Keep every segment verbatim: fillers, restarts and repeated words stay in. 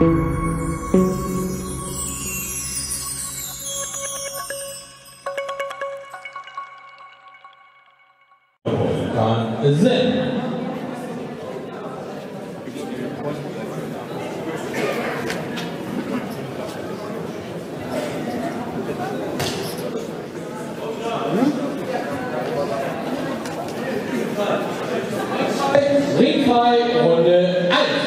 Zen. Ringfrei, Runde eins.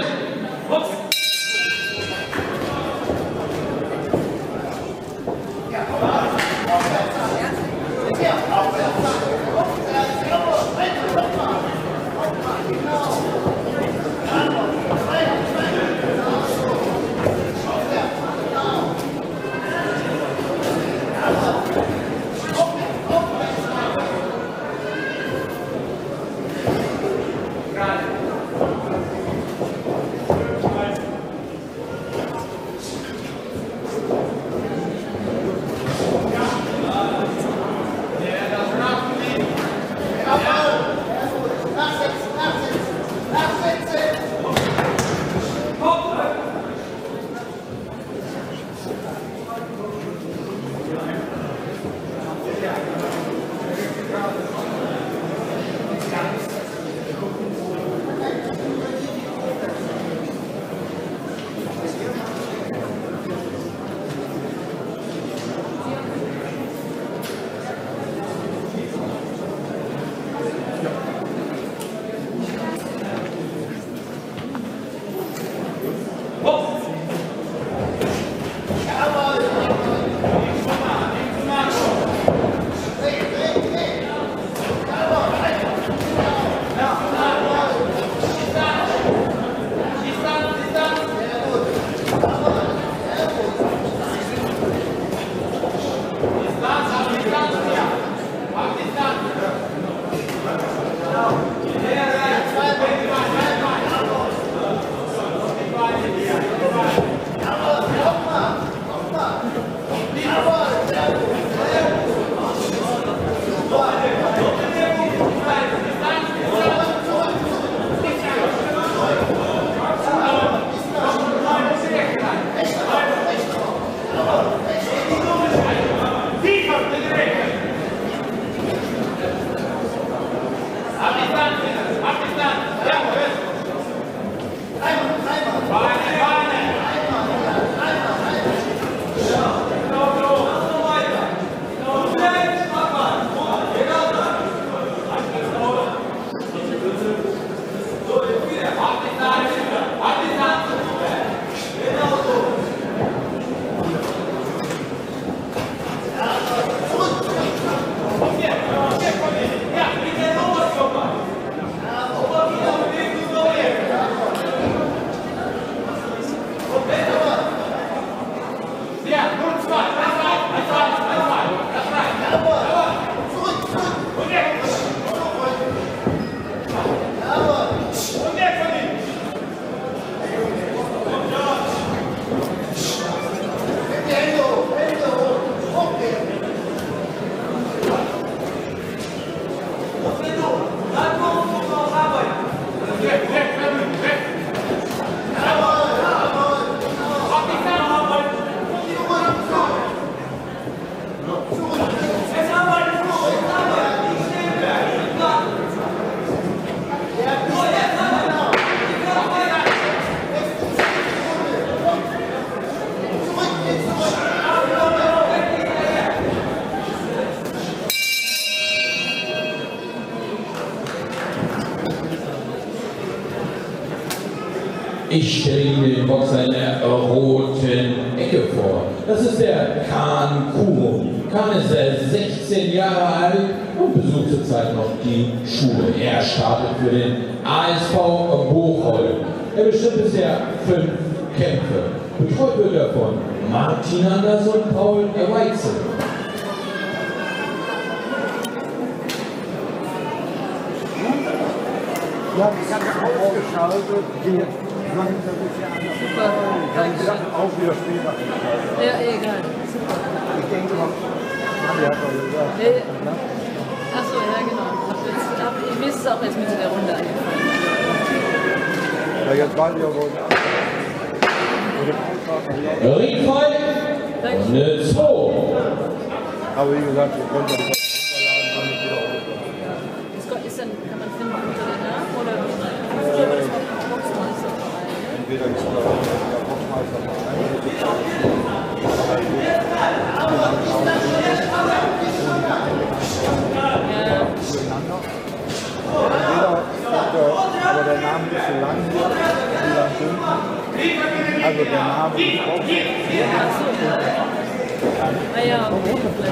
Ich stelle Ihnen den Boxer in der roten Ecke vor. Das ist der Kaan Kurum. Kaan ist sechzehn Jahre alt und besucht zurzeit noch die Schule. Er startet für den A S V Bocholt. Er bestimmt bisher fünf Kämpfe. Betreut wird er von Martin Anders und Paul Weitzel. Ja, ich habe auch geschaltet. Super, danke. Auch wieder später. Ja, egal. Super. Ich denke mal, Andi hat doch gesagt. Nee. Achso, ja genau. Hab jetzt, hab, mir ist es auch jetzt Mitte der Runde eingefallen. Ja, jetzt weiß ich ja wohl. Und Ringfrei, Runde zwei. Aber wie gesagt, wir können das runterladen, dann wieder hoch. Ist dann, kann man finden unter den Namen oder über das Boxmeister? Entweder ist der Boxmeister verein oder die aber der Name ist so lang hier, wie lang sind. Also der Name ist auch. Ah ja, okay.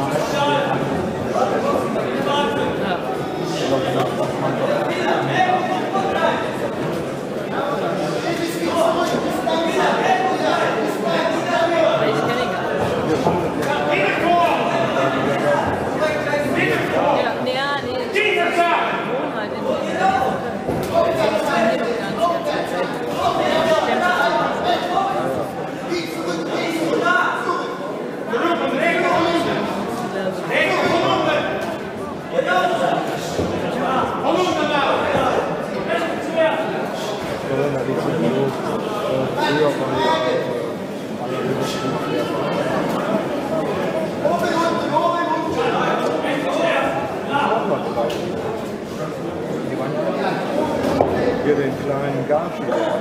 Hier den kleinen Gashi,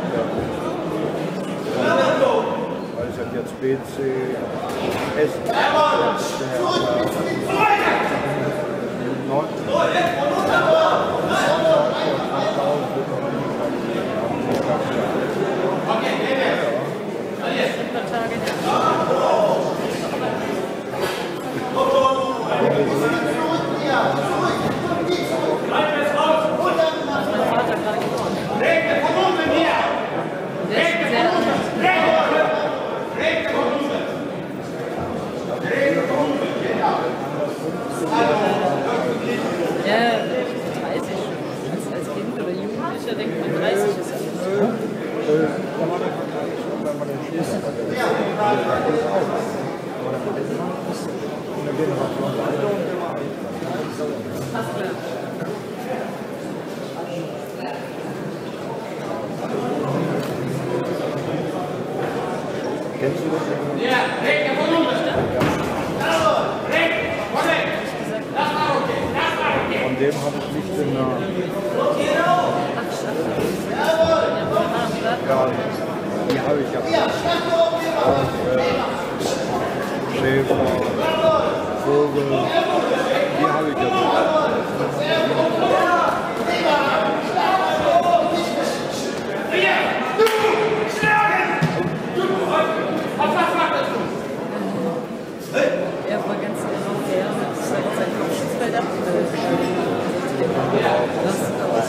weil ich habe jetzt B C S Kennst du das? Ja, Rick, der von unten. Rick, von weg. Das war okay, das war okay. Von dem habe ich nicht den Namen. Ja, die habe ich ja. Und, äh, Schäfer, Vogel, die habe ich ja. Er war ganz genau der, das ist sein Kopfschutzfeld abgelöst. Das ist aus.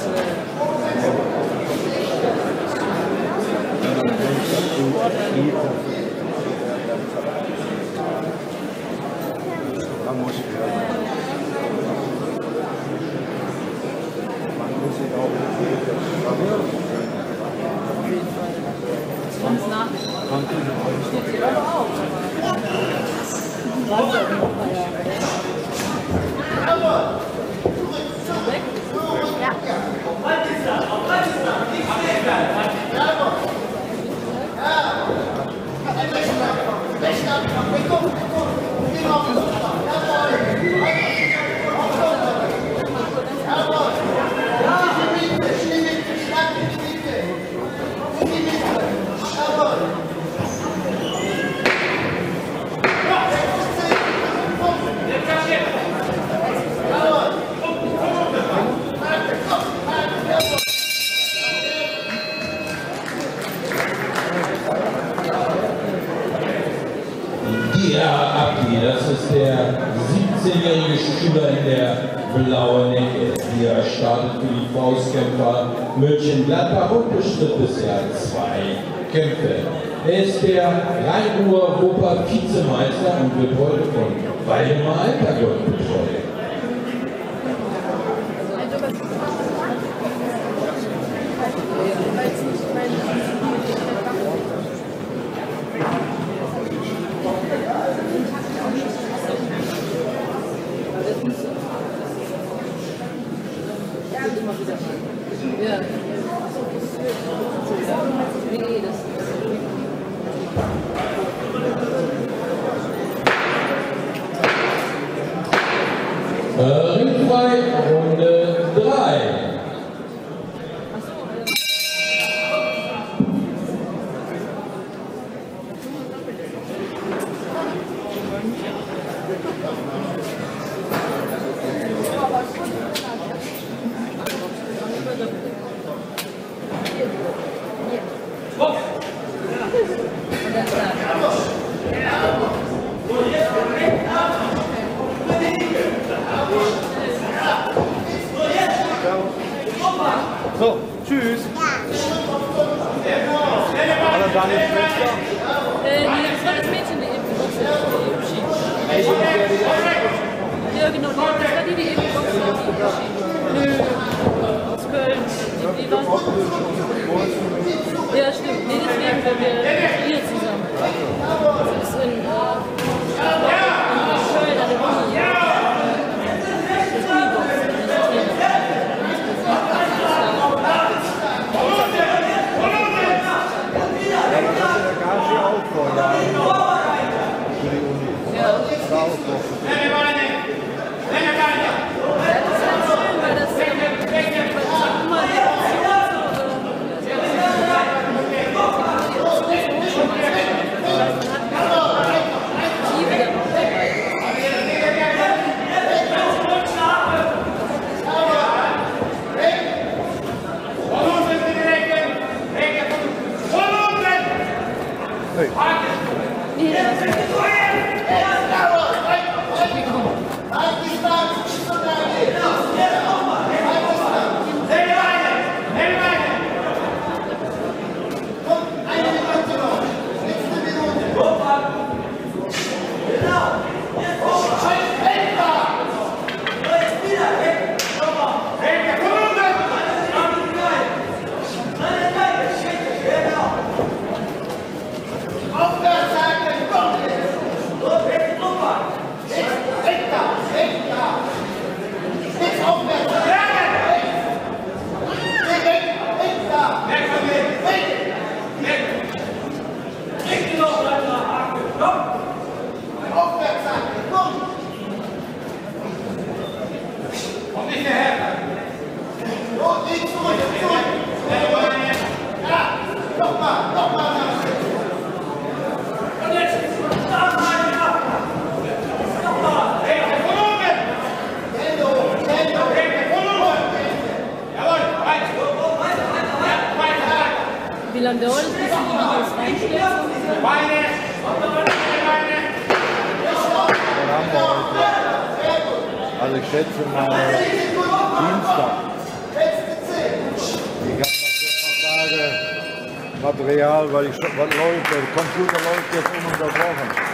Man muss man muss sich auch Sonst nach. Steht hier aber auch. Warte, noch mal Jahre. Weg? Ja. Das ist der siebzehnjährige Schüler in der blauen Ecke. Er startet für die Faustkämpfer Mönchengladbach und bestritt bisher zwei Kämpfe. Er ist der Rhein-Ruhr-Wupper-Vizemeister und wird heute von Waldemar Alpergott betreut. Ja. Nee, das ist deine Schwester? Äh, nee, das war das Mädchen, die eben geboxt hat, die geschieden. Ja, genau, die, das war die, die eben geboxt hat, die geschieden. Nö, aus Köln. Die, die war... Ja, stimmt. Nee, deswegen waren wir hier zusammen. Das ist in, äh, in Köln an der Uni. Das Unibox. Wie lange dauert es, bis du die Videos reinstellst? Also ich schätze mal Dienstag. Ich habe noch ein paar Tage Material, weil ich, was läuft, der Computer läuft jetzt ununterbrochen.